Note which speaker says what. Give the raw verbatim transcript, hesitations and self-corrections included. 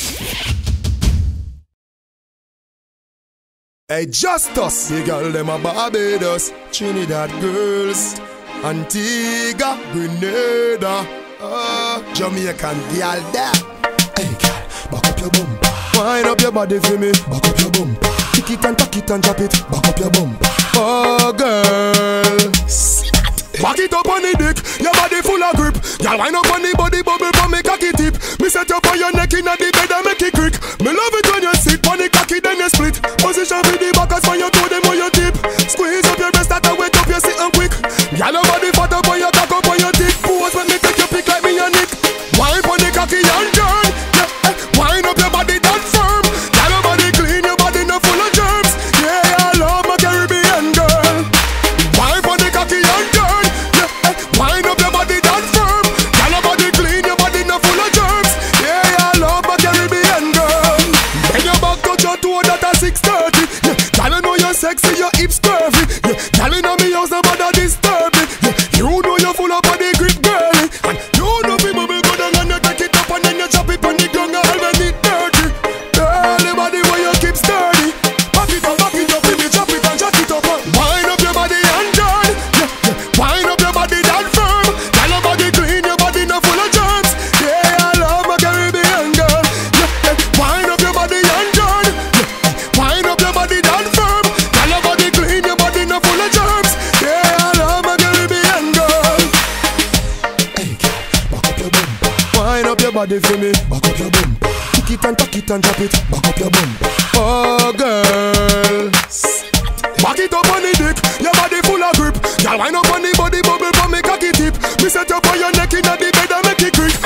Speaker 1: Hey, Justus, the girl them a Barbados, Trinidad girls, Antigua, Grenada, uh, Jamaican girl there. Hey girl, back up your bumper, wind up your body for me, back up your bumper, kick it and tuck it and drop it, back up your bumper. Oh girl, see that? Back it up on the dick, your body full of grip. Y'all wind up on the body bubble from me cocky tip. Me set up on your neck in the bed and make it quick. Me love it when you sit on the cocky then you split. Position with the backers when you throw them on your tip. Squeeze up your breast that I wake up you sitting quick. Y'all your body fat up on your cock up on your dick. Pose when me take your pick like me and Nick. Wind on the cocky and turn. Yeah, eh, wind up your body that firm. Y'all your body clean, your body not full of germs. Yeah, I love my Caribbean girl. Wind on the cocky and turn. Yeah, eh, wind up your body that firm. Y'all your body clean, your body not full of germs. Yeah, I love my Caribbean girl. Bend your back, touch your toe, that a six thirty. Yeah, y'all know you're sexy, your hips curvy. Yeah, y'all know me house nobody disturb me. Yeah, you know you're full of body grip, girlie. And you know people will go down and you take it up and then you chop it on the ground and when it dirty. Girlie body where you keep sturdy. Back it up, back it up, baby, chop it and jack it up. Wind up your body and turn. Yeah, yeah, wind up your body that firm. Y'all your body clean, your body not full of germs. Yeah, I love my Caribbean girl. Yeah, yeah, wind up your body and turn. Yeah, yeah, wind up your body that firm. Y'all your body clean, your body not full of germs. Yeah, I love my Caribbean girl. Hey girl, back up your bumper. Wind up your body for me, back up your bumper. Kick it and tuck it and drop it, back up your bumper. Oh girl, back it up on the dick, your body full of grip. Y'all wind up on the body bubble from me cocky tip. Me set up on your neck in the bed and make it quick.